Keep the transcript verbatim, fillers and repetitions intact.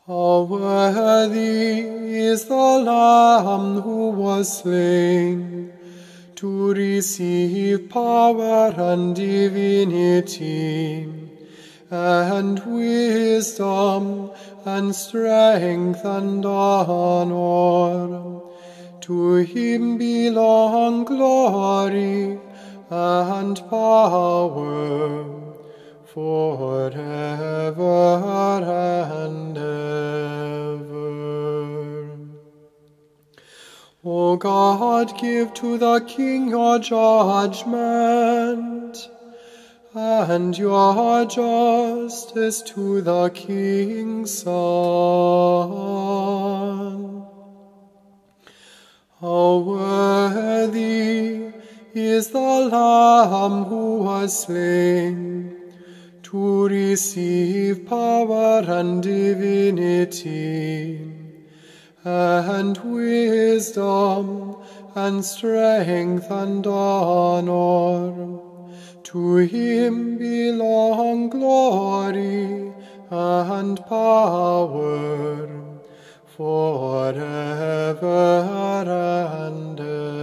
How worthy is the Lamb who was slain to receive power and divinity, and wisdom and strength and honor. To him belong glory and power forever and ever. O God, give to the King your judgment, and your justice to the King's Son. How worthy is the Lamb who was slain to receive power and divinity, and wisdom and strength and honor. To him belong glory and power forever and ever.